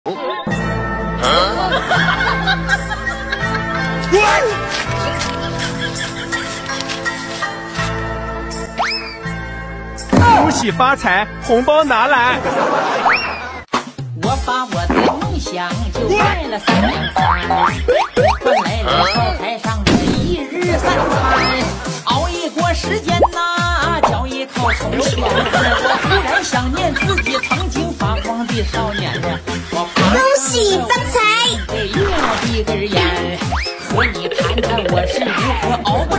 恭喜发财，红包拿来！ 我把我的梦想就卖了3两三，换来了灶台上的1日3餐。熬一锅时间呐，嚼一口葱圈。我突然想念自己曾经发光的少年呀！我恭喜发财！ 给月的根烟，和你谈谈我是如何熬过